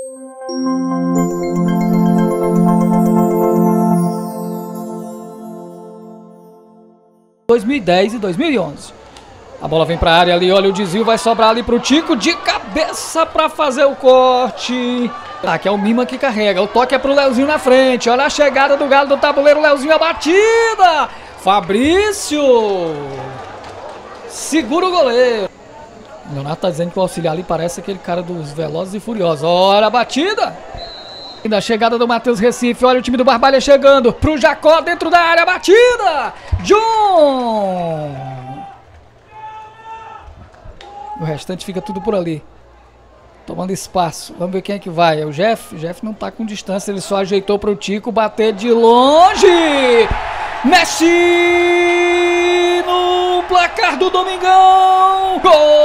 2010 e 2011. A bola vem para a área ali, olha o desvio, vai sobrar ali pro Tico, de cabeça para fazer o corte. Aqui é o Mima que carrega, o toque é pro Leozinho na frente, olha a chegada do Galo do tabuleiro, Leozinho, a batida! Fabrício! Segura o goleiro. O Leonardo tá dizendo que o auxiliar ali parece aquele cara dos Velozes e Furiosos. Olha a batida! E da chegada do Matheus Recife, olha o time do Barbalha chegando pro Jacó dentro da área, batida! John! O restante fica tudo por ali, tomando espaço. Vamos ver quem é que vai. É o Jeff? O Jeff não tá com distância, ele só ajeitou pro Tico bater de longe. Messi no placar do Domingão.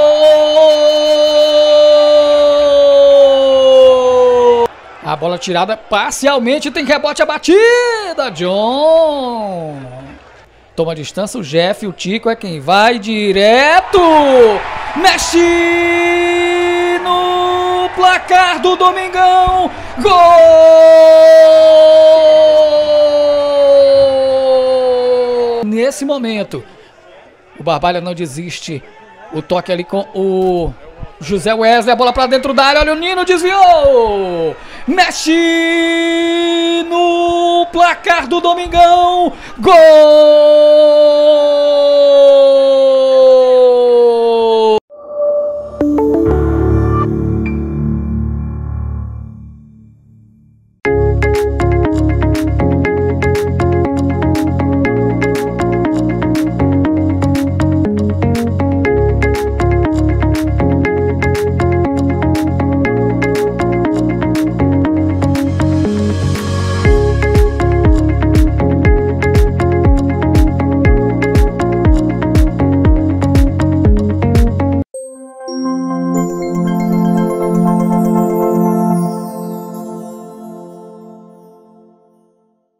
Gol! A bola tirada parcialmente, tem rebote, a batida. John! Toma distância o Jeff, o Tico é quem vai direto. Messi no placar do Domingão. Gol! Nesse momento, o Barbalha não desiste. O toque ali com o José Wesley, a bola pra dentro da área, olha o Nino, desviou! Messi no placar do Domingão. Gol!